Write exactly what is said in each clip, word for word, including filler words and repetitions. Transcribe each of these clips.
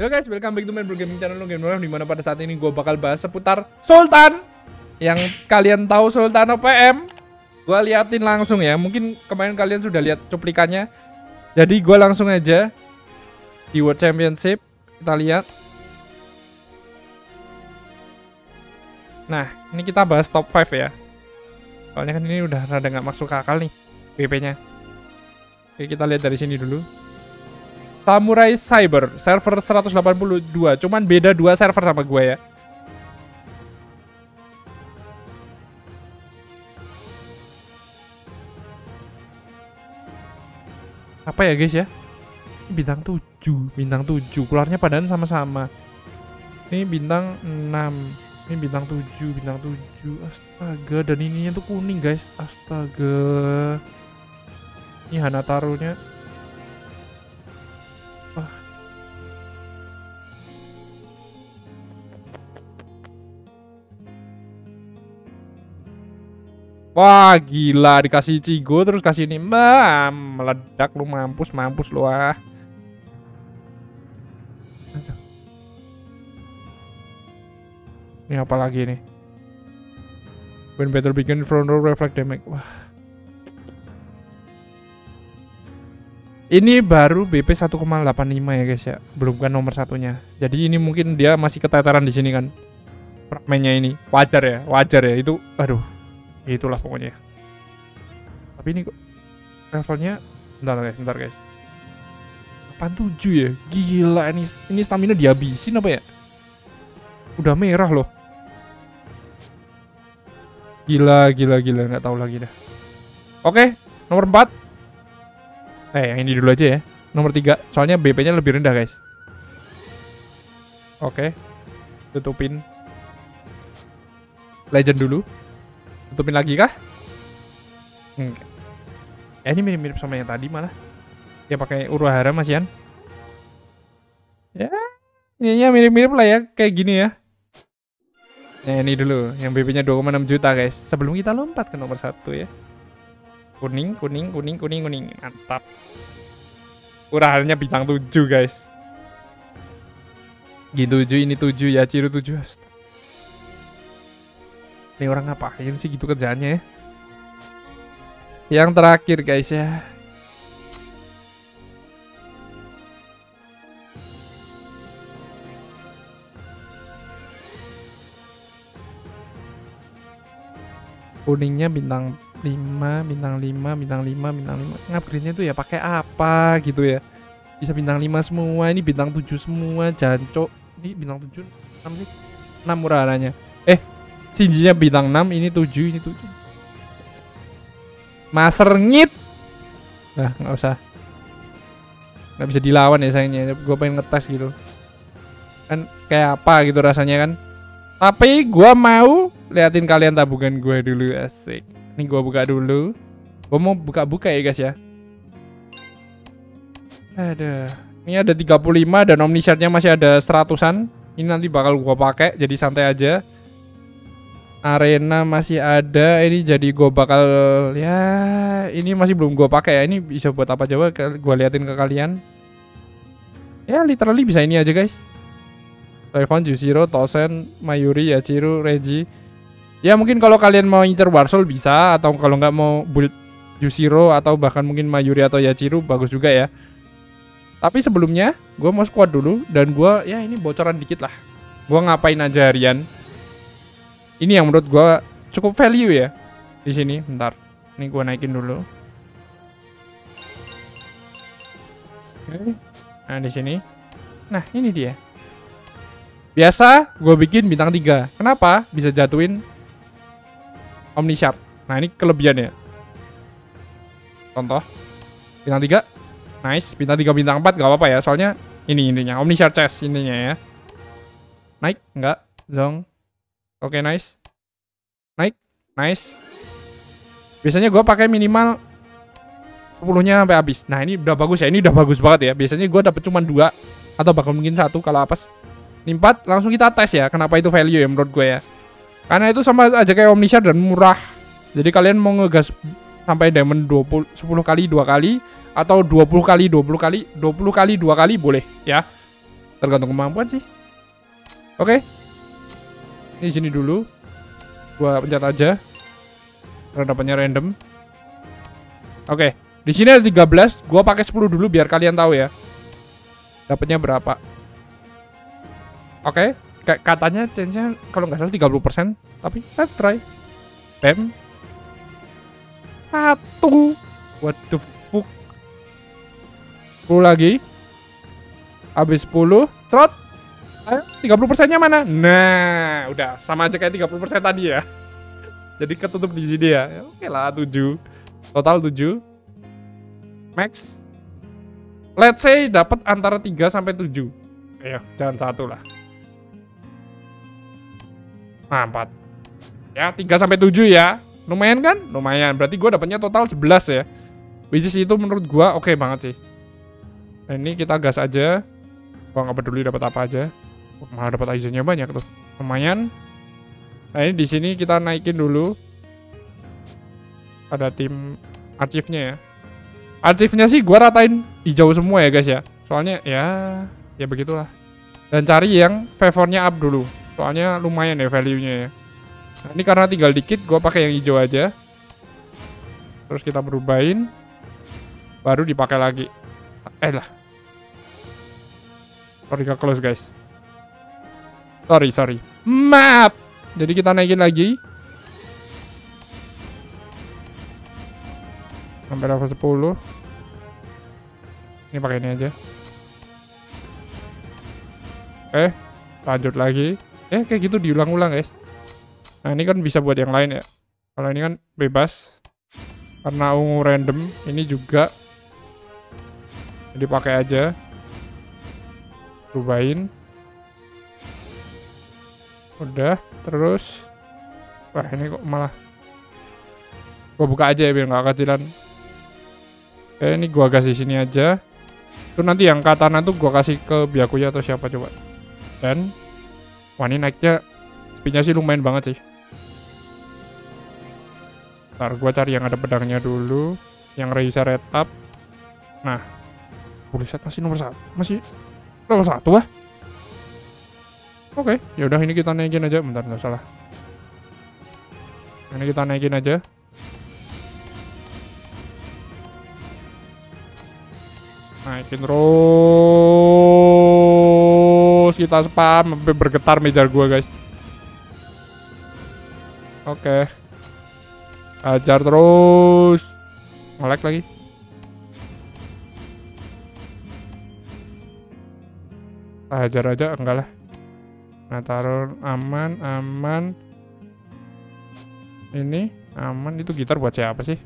Halo guys, welcome back to my gaming channel Game Orang, dimana pada saat ini gue bakal bahas seputar Sultan. Yang kalian tahu Sultan O P M, gue liatin langsung ya. Mungkin kemarin kalian sudah lihat cuplikannya. Jadi gue langsung aja di World Championship kita lihat. Nah, ini kita bahas top lima ya. Soalnya kan ini udah rada nggak masuk akal nih B P-nya. Oke, kita lihat dari sini dulu. Samurai Cyber, server seratus delapan puluh dua, cuman beda dua server sama gue ya. Apa ya guys ya? Bintang tujuh, bintang tujuh, keluarnya padahal sama-sama. Ini bintang enam, ini bintang tujuh, bintang tujuh, astaga, dan ininya tuh kuning guys, astaga. Ini Hanatarunya. Wah gila, dikasih Cigo terus kasih ini, mbak, meledak lu, mampus mampus lu ah. Ini apa lagi nih? When battle begin, front row reflect damage. Wah. Ini baru B P satu koma delapan lima ya guys ya, belum kan nomor satunya. Jadi ini mungkin dia masih keteteran di sini kan. Fragmennya ini wajar ya, wajar ya itu. Aduh. Itulah pokoknya. Tapi ini kok levelnya bentar guys, bentar guys. delapan puluh tujuh ya. Gila, ini ini stamina dihabisin apa ya? Udah merah loh. Gila, gila, gila, nggak tahu lagi dah. Oke, nomor empat. Eh, yang ini dulu aja ya. Nomor tiga, soalnya B P-nya lebih rendah, guys. Oke. Tutupin Legend dulu. Tutupin lagi kah? Enggak. Ya ini mirip-mirip sama yang tadi malah. Dia pakai Uruhara masihan. Ya, ininya mirip-mirip lah ya, kayak gini ya. Nah, ini dulu yang B P-nya dua koma enam juta, guys. Sebelum kita lompat ke nomor satu ya. Kuning, kuning, kuning, kuning, kuning. Mantap. Uruharanya bintang tujuh, guys. Gini tujuh, ini tujuh, ya Ciru tujuh. Ini orang ngapain sih gitu kerjaannya ya. Yang terakhir guys ya. Kuningnya bintang lima, bintang lima, bintang lima, bintang lima. Ngupgrade-nya tuh ya pakai apa gitu ya. Bisa bintang lima semua, ini bintang tujuh semua, jancok. Ini bintang tujuh, enam sih. enam murah-murahnya. Eh, Shinji-nya bintang enam, ini tujuh, ini tujuh. Master ngit. Nah, nggak usah. Nggak bisa dilawan ya sayangnya. Gue pengen ngetes gitu. Kan kayak apa gitu rasanya kan. Tapi gue mau liatin kalian tabungan gue dulu, asik. Ini gue buka dulu. Gue mau buka-buka ya guys ya. Ada. Ini ada tiga puluh lima dan Omnishartnya masih ada seratusan. Ini nanti bakal gue pakai, jadi santai aja. Arena masih ada, ini jadi gue bakal ya, ini masih belum gue pakai ya. Ini bisa buat apa coba gue liatin ke kalian. Ya literally bisa ini aja guys. Toifon, Jushiro, Tosen, Mayuri, Yachiru, Reiji. Ya mungkin kalau kalian mau incer Warsoul bisa, atau kalau nggak mau build Jushiro atau bahkan mungkin Mayuri atau Yachiru bagus juga ya. Tapi sebelumnya gue mau squad dulu dan gue ya ini bocoran dikit lah. Gue ngapain aja harian. Ini yang menurut gue cukup value ya di sini. Bentar, ini gue naikin dulu. Oke. Nah di sini, nah ini dia. Biasa gue bikin bintang tiga. Kenapa? Bisa jatuhin Omnishart. Nah ini kelebihannya. Contoh, bintang tiga, nice. Bintang tiga, bintang empat gak apa-apa ya. Soalnya ini intinya Omnishart chest intinya ya. Naik, enggak, zong. Oke, okay, nice. Naik, nice. Biasanya gue pakai minimal sepuluhnya sampai habis. Nah, ini udah bagus ya. Ini udah bagus banget ya. Biasanya gue dapet cuma dua atau bahkan mungkin satu kalau apes. Ini empat, langsung kita tes ya. Kenapa itu value ya menurut gue ya. Karena itu sama aja kayak Omnishart dan murah. Jadi kalian mau ngegas sampai diamond dua puluh, sepuluh kali dua kali atau dua puluh kali dua puluh kali, dua puluh kali dua kali boleh ya. Tergantung kemampuan sih. Oke. Ini sini dulu. Gua pencet aja. Karena dapatnya random. Oke. Di sini ada tiga belas. Gua pakai sepuluh dulu biar kalian tahu ya. Dapatnya berapa. Oke. Kayak katanya chance-nya kalau nggak salah tiga puluh persen. Tapi let's try. Bam. Satu. What the fuck. sepuluh lagi. Habis sepuluh. Trot. Ayo, tiga puluh persennya mana? Nah, udah sama aja kayak tiga puluh persen tadi ya. Jadi ketutup di sini ya. Ya oke lah, tujuh. Total tujuh. Max. Let's say dapat antara tiga sampai tujuh. Ayo, jangan satu lah. Nah, empat. Ya, tiga sampai tujuh ya. Lumayan kan? Lumayan. Berarti gue dapatnya total sebelas ya. Which is itu menurut gue oke okay banget sih. Nah, ini kita gas aja. Gua nggak peduli dapat apa aja. Malah dapat itemnya banyak tuh. Lumayan. Nah, ini di sini kita naikin dulu. Ada tim achieve-nya ya. Achieve-nya sih gua ratain hijau semua ya guys ya. Soalnya ya ya begitulah. Dan cari yang favornya up dulu. Soalnya lumayan ya value-nya ya. Nah, ini karena tinggal dikit gua pakai yang hijau aja. Terus kita berubahin. Baru dipakai lagi. Eh lah. Sorry ke close guys. Sorry, sorry. Map. Jadi kita naikin lagi. Sampai level sepuluh. Ini pakai ini aja. Eh, lanjut lagi. Eh, kayak gitu diulang-ulang guys. Nah, ini kan bisa buat yang lain ya. Kalau ini kan bebas. Karena ungu random. Ini juga. Jadi pakai aja. Rubahin. Udah, terus wah ini kok malah gua buka aja ya biar nggak kecilan. Oke, ini gua gas di sini aja. Itu nanti yang katana tuh gua kasih ke Byakuya atau siapa coba. Dan wah ini naiknya speednya sih lumayan banget sih. Ntar gua cari yang ada pedangnya dulu, yang Reisa red up. Nah, buset masih nomor satu, masih nomor satu ah. Oke, okay, ya udah ini kita naikin aja. Bentar, nggak salah. Ini kita naikin aja. Naikin terus. Kita spam sampai bergetar meja gua, guys. Oke. Okay. Ajar terus. Nge-lag lagi. Ajar aja, enggak lah. Nah, taruh aman, aman. Ini aman, itu gitar buat siapa sih?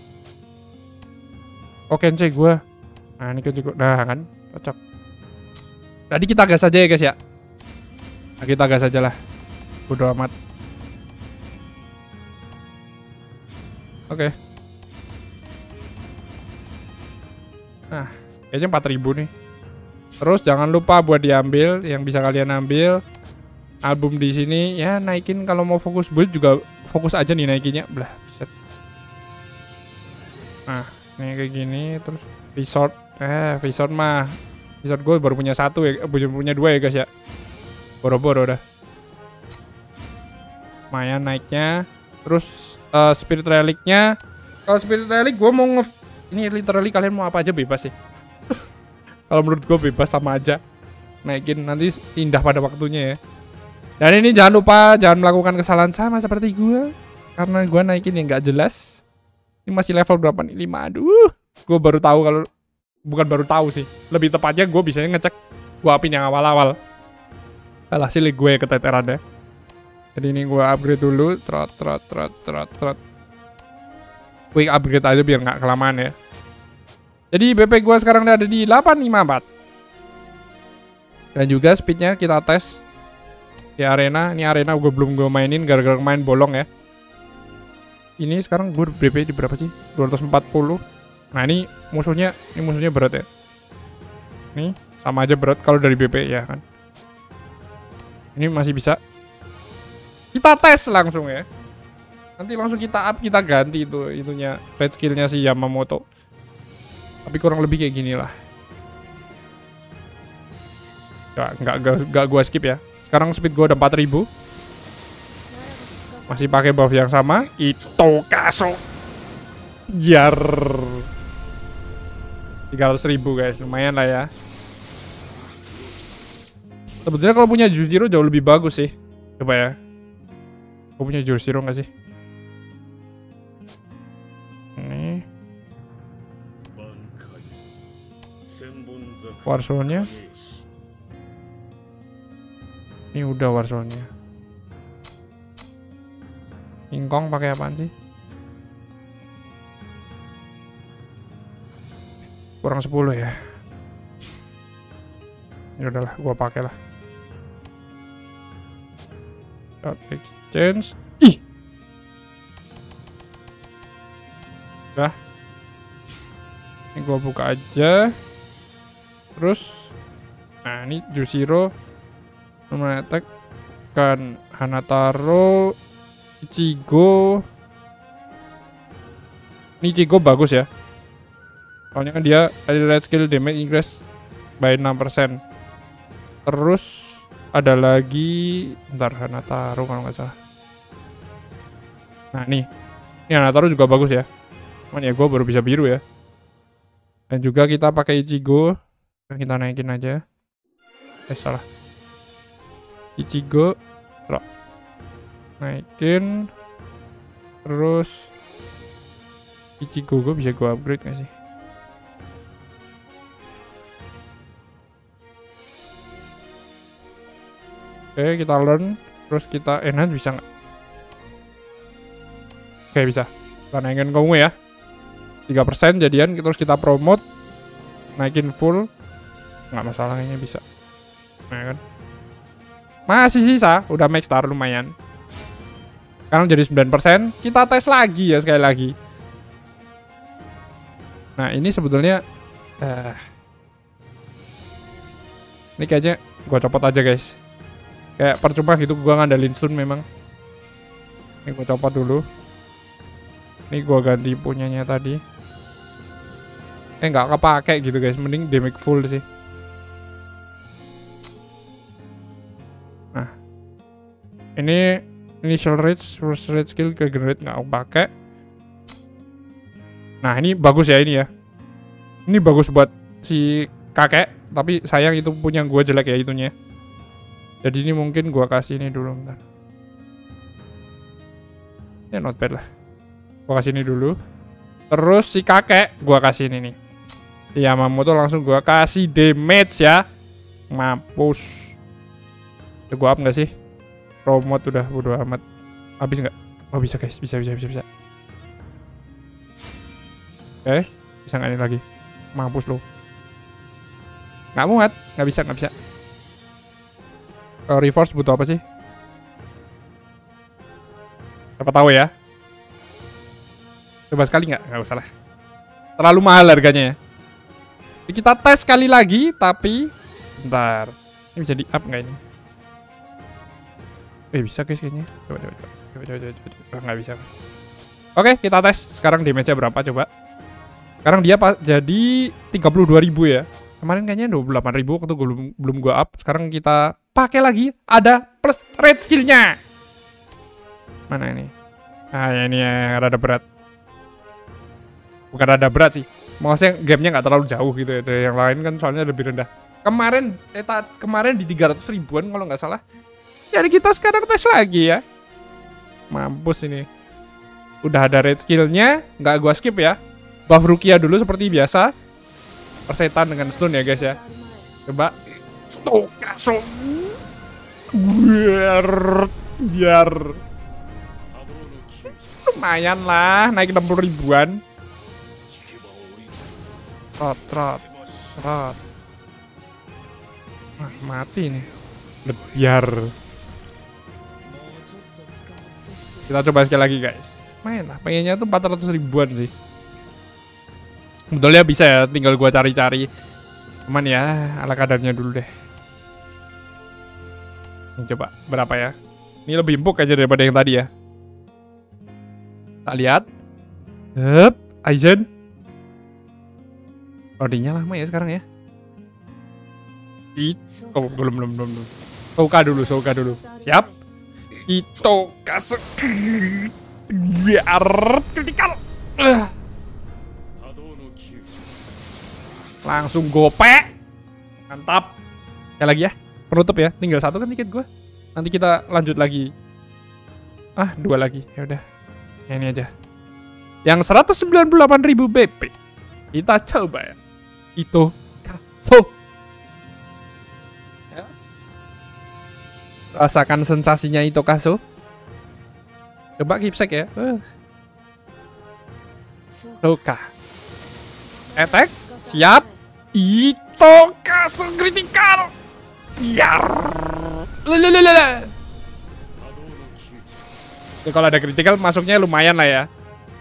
Oke, Kensei gue. Nah, ini kan juga. Nah, kan cocok. Tadi kita gas aja ya, guys ya. Nah, kita gas aja lah. Bodo amat. Oke. Nah, kayaknya empat ribu nih. Terus jangan lupa buat diambil yang bisa kalian ambil. Album di sini ya naikin kalau mau fokus build juga fokus aja nih naikinnya. Belah, set. Nah, ini kayak gini terus resort. Eh, resort mah. Resort gue baru punya satu ya, baru punya dua ya guys ya. Boro-boro dah. Lumayan naiknya. Terus uh, spirit relicnya. Kalau spirit relic gue mau nge ini literally kalian mau apa aja bebas sih. Kalau menurut gue bebas sama aja. Naikin nanti indah pada waktunya ya. Dan ini jangan lupa jangan melakukan kesalahan sama seperti gue. Karena gue naikin yang gak jelas. Ini masih level berapa nih? lima. Aduh. Gue baru tahu kalau bukan baru tahu sih. Lebih tepatnya gue bisa ngecek gue upin yang awal-awal. Alhasil gue keteteran ya. Jadi ini gue upgrade dulu. Trot trot trot trot trot. Quick upgrade aja biar nggak kelamaan ya. Jadi B P gue sekarang udah ada di delapan lima empat. Dan juga speednya kita tes di arena. Ini arena gue belum gue mainin gara-gara main bolong ya. Ini sekarang gue B P di berapa sih? dua ratus empat puluh. Nah ini musuhnya, ini musuhnya berat ya. Nih sama aja berat kalau dari B P ya kan. Ini masih bisa. Kita tes langsung ya. Nanti langsung kita up, kita ganti itu itunya red skillnya si Yamamoto. Tapi kurang lebih kayak gini lah. Nggak, nggak, nggak, nggak gua skip ya. Sekarang speed gua udah empat ribu. Masih pakai buff yang sama. Itu kaso. Jar. tiga ratus ribu guys, lumayan lah ya. Sebetulnya kalau punya Jushiro jauh lebih bagus sih. Coba ya. Aku punya Jushiro nggak sih? Ini. Warzone-nya. Ini udah Warzone-nya. King Kong pakai apaan sih? Kurang sepuluh ya. Ya udahlah, gua pakai lah. Dot exchange. Ih. Udah. Ini gua buka aja. Terus nah, ini Jushiro normal attack kan Hanataro, Ichigo. Ini Ichigo bagus ya. Soalnya kan dia ada red skill damage increase by enam persen. Terus ada lagi bentar, Hanataro kalau nggak salah. Nah nih, ini Hanataro juga bagus ya. Cuman ya gue baru bisa biru ya. Dan juga kita pakai Ichigo. Kita naikin aja. Eh salah. Ichigo. Naikin. Terus Ichigo gue bisa gue upgrade nggak sih? Oke, kita learn. Terus kita enhance bisa nggak? Oke, bisa. Kita naikin kamu ya. tiga persen jadian. Terus kita promote. Naikin full. Nggak masalah, kayaknya bisa. Nah kan. Masih sisa. Udah max star lumayan. Sekarang jadi sembilan persen. Kita tes lagi ya sekali lagi. Nah, ini sebetulnya. Uh, ini kayaknya gue copot aja guys. Kayak percuma gitu gue ngandalin stun memang. Ini gue copot dulu. Ini gue ganti punyanya tadi. Eh nggak kepake gitu guys. Mending damage full sih. Nah. Ini initial rage first rage skill ke generate nggak aku pakai. Nah ini bagus ya ini ya. Ini bagus buat si kakek. Tapi sayang itu punya gue jelek ya itunya. Jadi ini mungkin gua kasih ini dulu bentar. Ya not bad lah. Gua kasih ini dulu. Terus si kakek gua kasih ini nih. Si Yamamoto langsung gua kasih damage ya. Mampus. Ya gua up nggak sih? Promote udah bodo amat. Habis nggak? Oh bisa guys, bisa bisa bisa bisa. Oke, bisa nggak ini lagi? Mampus lo. Nggak muat, nggak bisa nggak bisa. Uh, Reforce butuh apa sih? Siapa tahu ya. Coba sekali nggak? Nggak usah lah. Terlalu mahal harganya ya. Kita tes sekali lagi, tapi bentar. Ini bisa di up nggak ini? Eh bisa guys kayaknya. Coba coba coba. Coba coba coba. coba. Nggak bisa. Oke kita tes. Sekarang damage-nya berapa coba? Sekarang dia jadi tiga puluh dua ribu ya. Kemarin kayaknya dua puluh delapan ribu waktu gue belum belum gue up. Sekarang kita pakai lagi, ada plus red skillnya. Mana ini? Ah ya ini yang rada berat. Bukan rada berat sih. Maksudnya gamenya nggak terlalu jauh gitu ya dari yang lain kan soalnya lebih rendah. Kemarin eh, kemarin di tiga ratus ribuan kalau nggak salah. Jadi kita sekarang tes lagi ya. Mampus ini. Udah ada red skillnya, nggak gua skip ya. Buff Rukia dulu seperti biasa. Persetan dengan stun ya guys ya. Coba. Tuh kasong. Biar biar lumayan lah, naik enam puluh ribuan. Trot trot trot. Nah, mati nih. Biar. Kita coba sekali lagi guys. Main lah, pengennya tuh empat ratus ribuan sih. Betulnya bisa ya, tinggal gua cari-cari. Cuman ya, ala kadarnya dulu deh. Ini coba, berapa ya? Ini lebih empuk aja daripada yang tadi ya. Tak lihat. Hup, Aizen. Rodinya lama ya sekarang ya. It, oh belum belum belum belum. Soka dulu, Soka dulu. Siap. Ito kasuk. Biar kritikal. Uh. Langsung gope. Mantap. Sekali lagi ya. Penutup ya. Tinggal satu kan tiket gue. Nanti kita lanjut lagi. Ah, dua lagi. Ya udah. Ini aja. Yang seratus sembilan puluh delapan ribu B P. Kita coba ya. Ito kasuk. Ya. Rasakan sensasinya Ito kasuk. Coba keepsek ya. Uh. Soka. Attack. Siap. Ito kasuk kritikal. Yar. Lelelelele. Ya, kalau ada kritikal masuknya lumayan lah ya.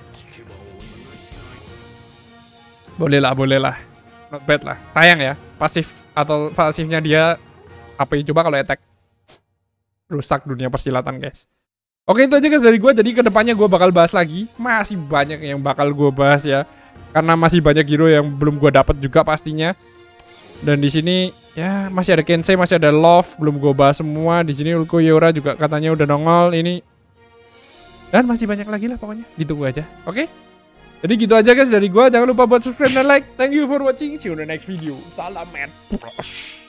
Boleh lah, boleh lah. Not bad lah. Sayang ya. Pasif atau pasifnya dia apa ya? Coba kalau attack. Rusak dunia persilatan guys. Oke itu aja guys dari gue. Jadi kedepannya gue bakal bahas lagi. Masih banyak yang bakal gue bahas ya. Karena masih banyak hero yang belum gue dapat juga pastinya. Dan di sini ya masih ada Kensei, masih ada Love, belum gue bahas semua. Di sini Ulko Yora juga katanya udah nongol ini. Dan masih banyak lagi lah pokoknya. Ditunggu aja. Oke? Jadi gitu aja guys dari gue. Jangan lupa buat subscribe dan like. Thank you for watching. See you in the next video. Salam man.